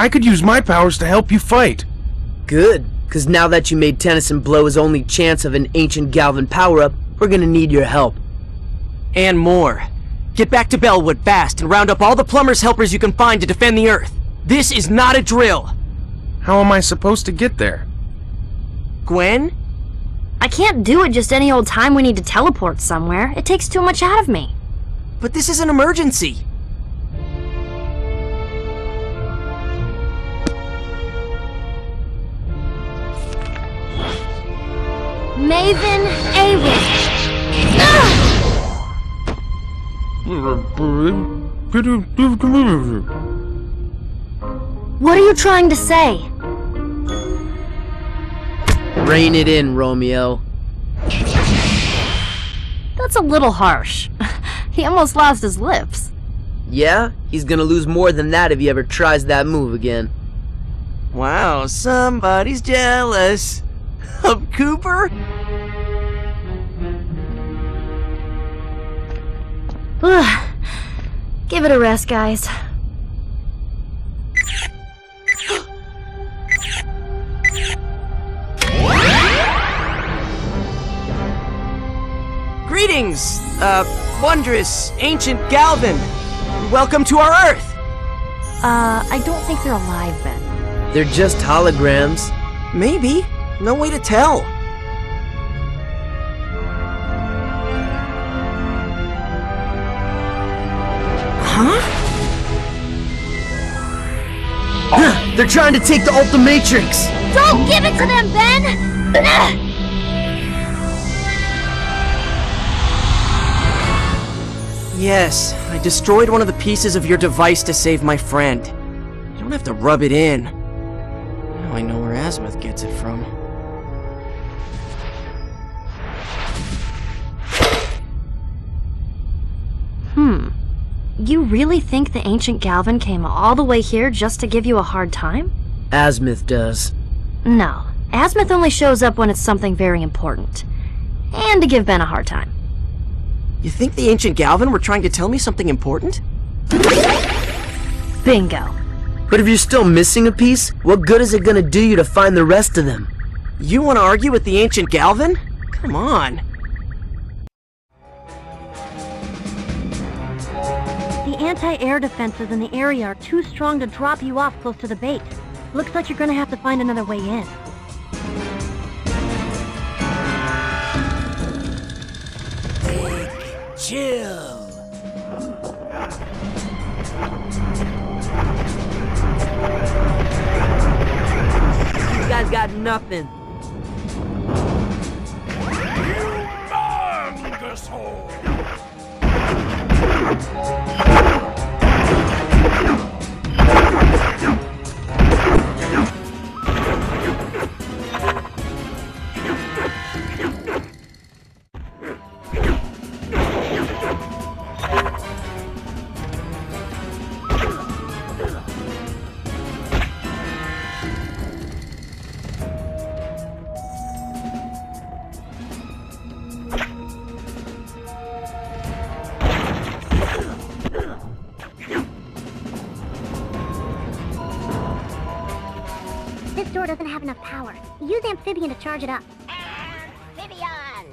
I could use my powers to help you fight. Good, because now that you made Tennyson blow his only chance of an ancient Galvan power-up, we're gonna need your help. And more. Get back to Bellwood fast and round up all the plumber's helpers you can find to defend the Earth. This is not a drill. How am I supposed to get there? Gwen? I can't do it just any old time we need to teleport somewhere. It takes too much out of me. But this is an emergency. Maven Awen. What are you trying to say? Rein it in, Romeo. That's a little harsh. He almost lost his lips. Yeah? He's gonna lose more than that if he ever tries that move again. Wow, somebody's jealous. Of Cooper? Give it a rest, guys. Greetings, wondrous, ancient Galvan. Welcome to our Earth. I don't think they're alive, Ben. They're just holograms. Maybe. No way to tell. Huh? They're trying to take the Ultimatrix! Don't give it to them, Ben! Yes, I destroyed one of the pieces of your device to save my friend. You don't have to rub it in. Now I know where Azimuth gets it from. You really think the ancient Galvan came all the way here just to give you a hard time? Azimuth does. No. Azimuth only shows up when it's something very important. And to give Ben a hard time. You think the ancient Galvan were trying to tell me something important? Bingo. But if you're still missing a piece, what good is it gonna do you to find the rest of them? You want to argue with the ancient Galvan? Come on. The anti-air defenses in the area are too strong to drop you off close to the base. Looks like you're gonna have to find another way in. Chill. You guys got nothing. Humongous hole! This door doesn't have enough power. Use Amphibian to charge it up. Amphibian!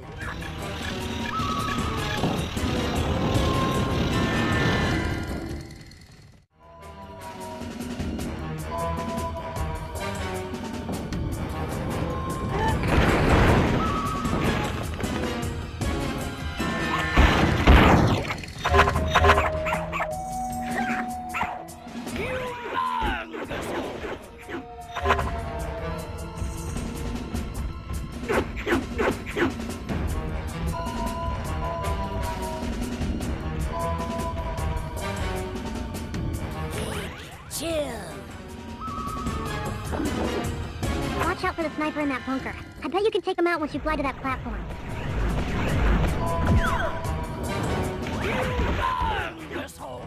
Watch out for the sniper in that bunker. I bet you can take him out once you fly to that platform. Humongous hole!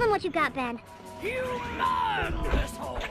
them what you got, Ben. You learn this hole.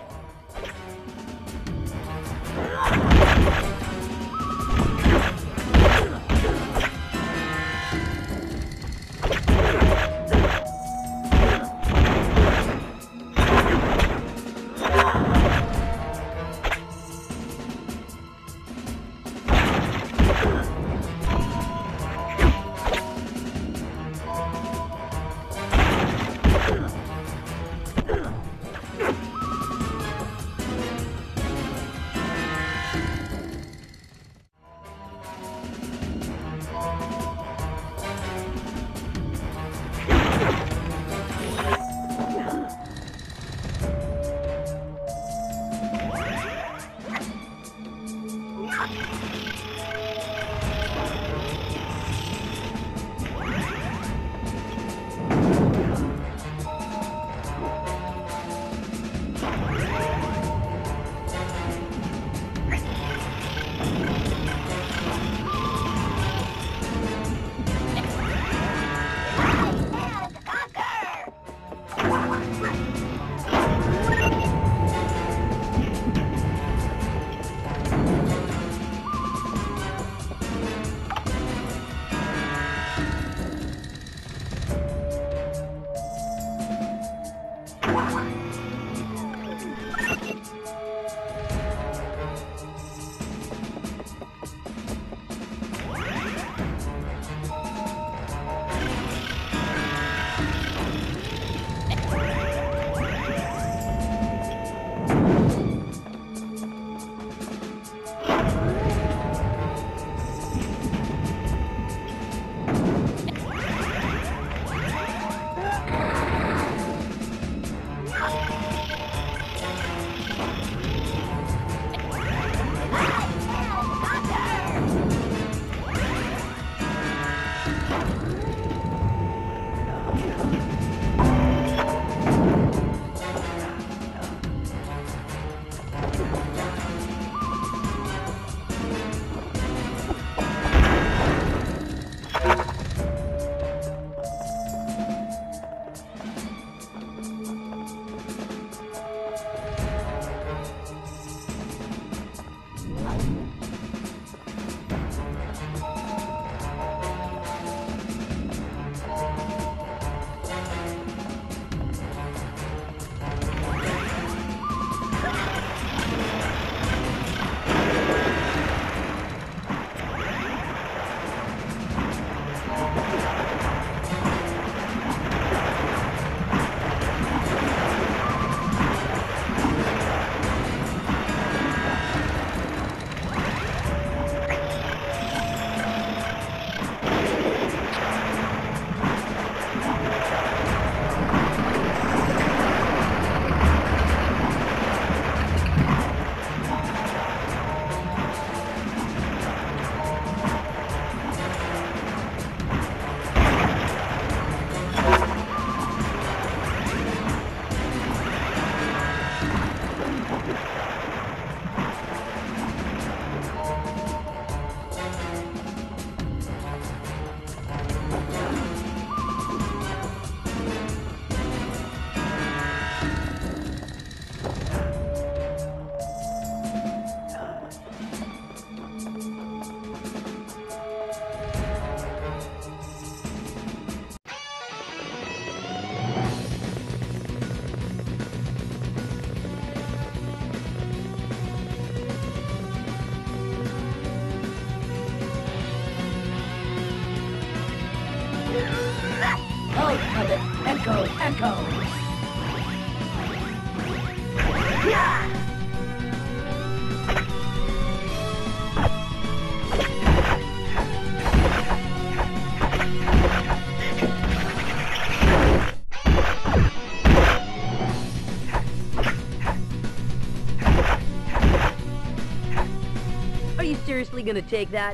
Echo, echo. Are you seriously gonna take that?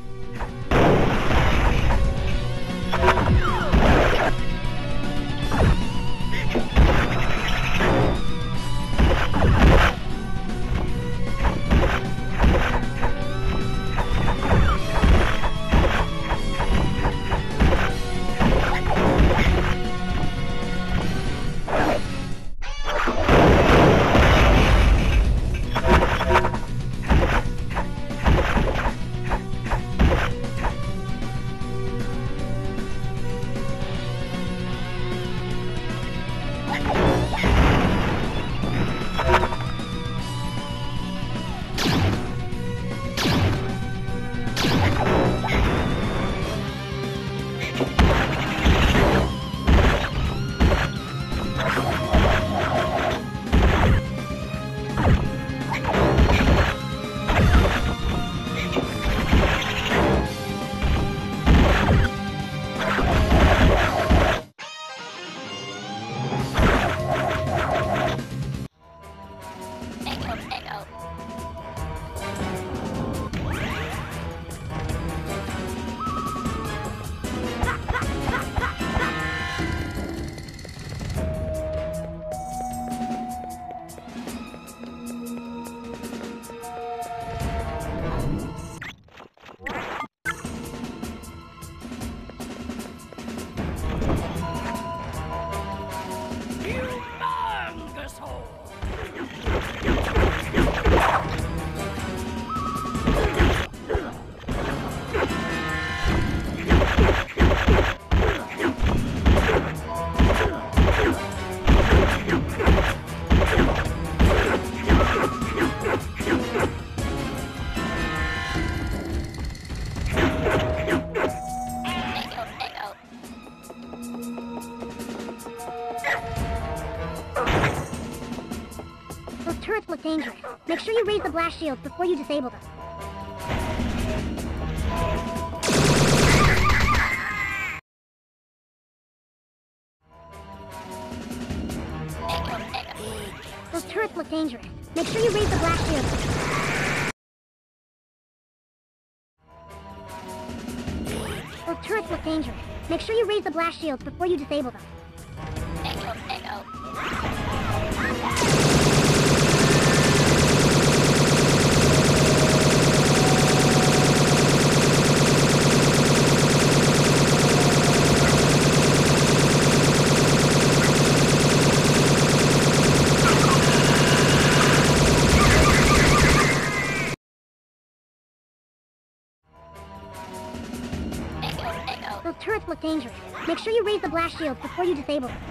Those turrets look dangerous. Make sure you raise the blast shields before you disable them. Those turrets look dangerous. Make sure you raise the blast shields. Those turrets look dangerous. Make sure you raise the blast shields before you disable them. Those turrets look dangerous. Make sure you raise the blast shields before you disable them.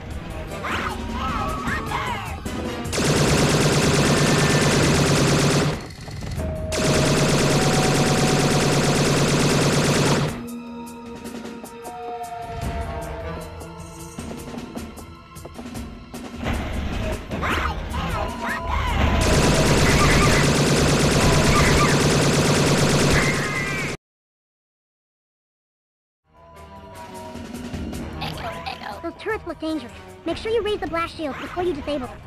Those turrets look dangerous. Make sure you raise the blast shields before you disable them.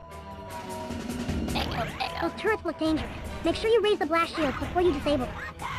Those turrets look dangerous. Make sure you raise the blast shields before you disable them.